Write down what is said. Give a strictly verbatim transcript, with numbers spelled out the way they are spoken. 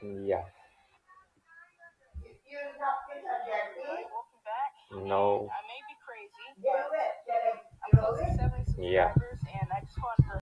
Yeah. Hi, welcome back. And No. I may be crazy, but I'm close to seventy Yeah. subscribers, and I just wanted to